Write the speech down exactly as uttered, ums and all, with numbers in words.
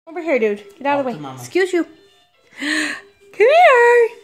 Over here, dude. Get out of the way. Mama. Excuse you. Come here.